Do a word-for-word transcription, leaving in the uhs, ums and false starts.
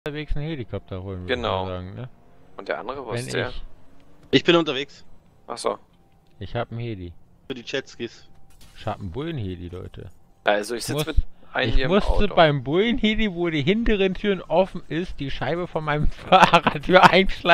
unterwegs einen Helikopter holen, würde Genau. ich mal sagen, ne? Und der andere, was Wenn ist der? ich, Ich bin unterwegs. Achso. ich hab einen Heli. Für die Jetskis. Ich hab einen Bullenheli, Leute. Also ich Muss- sitze mit einem Ich hier im musste Auto. beim Bullenheli, wo die hinteren Türen offen ist, die Scheibe von meinem Fahrrad für einschlagen.